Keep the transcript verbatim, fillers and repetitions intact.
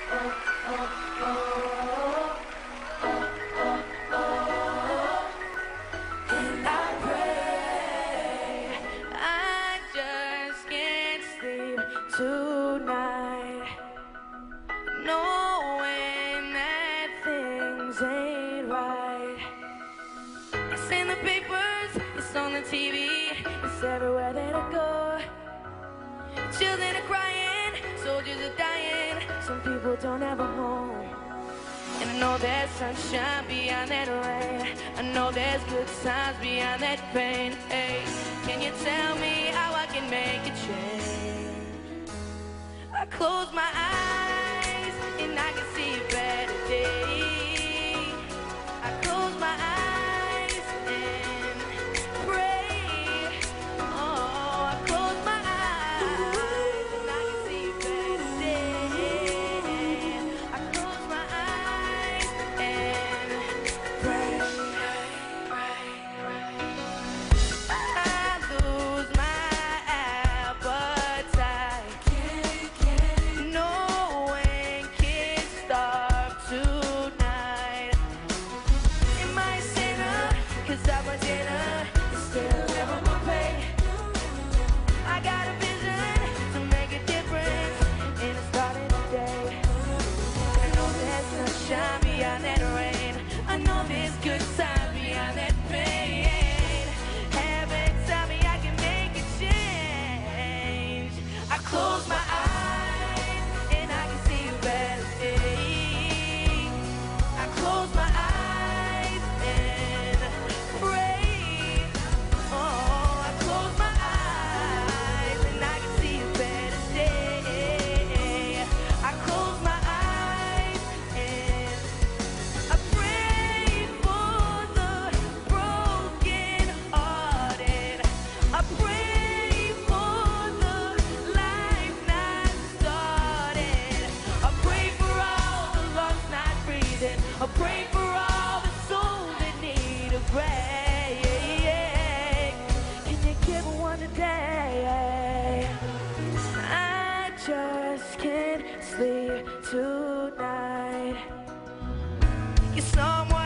And I pray I just can't sleep tonight, knowing that things ain't right. It's in the papers, it's on the T V, it's everywhere that I go. Children are crying, soldiers are dying, some people don't have a home. And I know there's sunshine beyond that rain, I know there's good times beyond that pain. Hey, can you tell me how I can make a change? I close my eyes and I can see a better day. I close my eyes and pray. Oh, I close my eyes and I can see a better day. I close my eyes and pray. I lose my appetite, knowing kids starve tonight. Am I a sinner? 'Cause I want dinner, it's still never my pay. I got a vision to make a difference, and it's starting today. I know there's sunshine beyond that rain, I know there's good time beyond that pain. Heaven, tell me I can make a change. I close my eyes and I can see a better day. I close my eyes and pray. Oh, I close my eyes and I can see a better day. I close my eyes and I pray for the broken hearted. I pray for the life not started. I pray for all the lungs not breathing. I pray for all the souls that need a break. Can you give one today? I just can't sleep tonight. You're someone